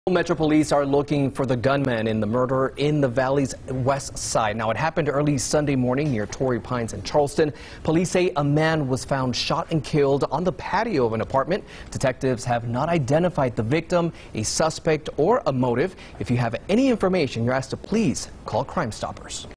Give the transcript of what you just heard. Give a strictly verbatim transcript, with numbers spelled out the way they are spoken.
Metro Police are looking for the gunman in the murder in the Valley's west side. Now, it happened early Sunday morning near Torrey Pines in Charleston. Police say a man was found shot and killed on the patio of an apartment. Detectives have not identified the victim, a suspect, or a motive. If you have any information, you're asked to please call Crime Stoppers.